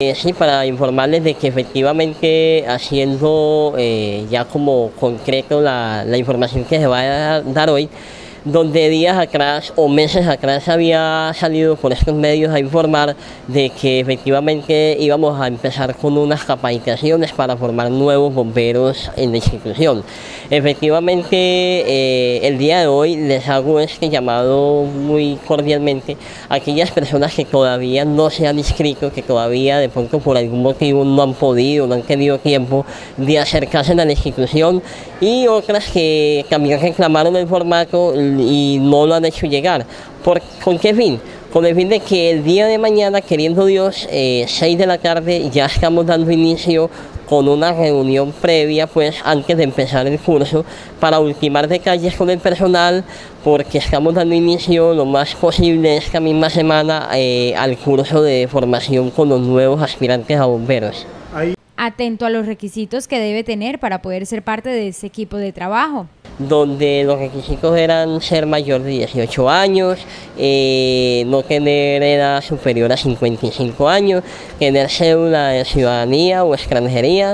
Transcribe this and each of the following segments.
Sí, para informarles de que efectivamente haciendo ya como concreto la información que se va a dar hoy, donde días atrás o meses atrás había salido por estos medios a informar de que efectivamente íbamos a empezar con unas capacitaciones para formar nuevos bomberos en la institución. Efectivamente, el día de hoy les hago este llamado muy cordialmente a aquellas personas que todavía no se han inscrito, que todavía de pronto por algún motivo no han podido, no han tenido tiempo de acercarse a la institución, y otras que también reclamaron el formato y no lo han hecho llegar. ¿Con qué fin? Con el fin de que el día de mañana, queriendo Dios, 6 de la tarde, ya estamos dando inicio con una reunión previa, pues antes de empezar el curso, para ultimar detalles con el personal, porque estamos dando inicio lo más posible esta misma semana al curso de formación con los nuevos aspirantes a bomberos. Atento a los requisitos que debe tener para poder ser parte de ese equipo de trabajo. Donde los requisitos eran ser mayor de 18 años, no tener edad superior a 55 años, tener cédula de ciudadanía o extranjería,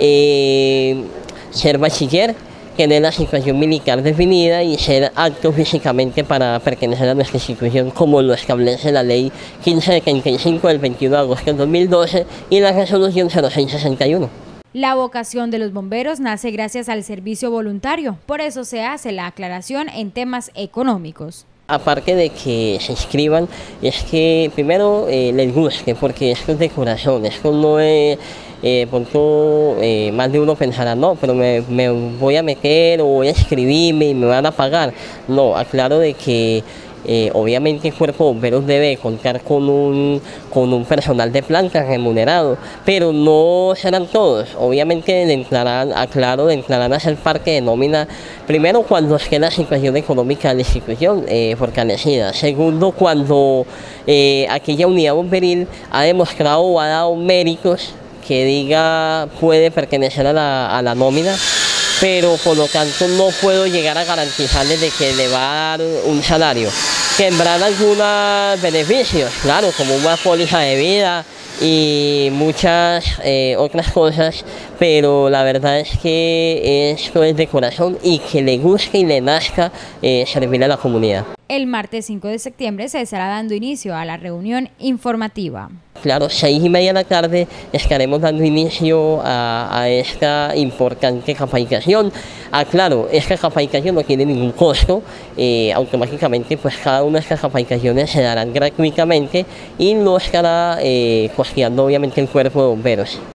ser bachiller, tener la situación militar definida y ser apto físicamente para pertenecer a nuestra institución, como lo establece la Ley 1575 del 21 de agosto del 2012 y la Resolución 0661. La vocación de los bomberos nace gracias al servicio voluntario, por eso se hace la aclaración en temas económicos. Aparte de que se inscriban, es que primero les guste, porque esto es de corazón, esto no es, más de uno pensará, no, pero me voy a meter o voy a escribirme y me van a pagar. No, aclaro de que obviamente el Cuerpo de Bomberos debe contar con un personal de planta remunerado, pero no serán todos. Obviamente entrarán a ser parte de nómina, primero cuando esté la situación económica de la institución fortalecida. Segundo, cuando aquella unidad bomberil ha demostrado o ha dado méritos que diga puede pertenecer a la nómina, pero por lo tanto no puedo llegar a garantizarles de que le va a dar un salario. Tendrán algunos beneficios, claro, como una póliza de vida y muchas otras cosas, pero la verdad es que esto es de corazón y que le guste y le nazca servir a la comunidad. El martes 5 de septiembre se estará dando inicio a la reunión informativa. Claro, 6:30 de la tarde estaremos dando inicio a esta importante capacitación. Claro, esta capacitación no tiene ningún costo, automáticamente pues cada una de estas capacitaciones se darán gratuitamente y no estará costeando obviamente el Cuerpo de Bomberos.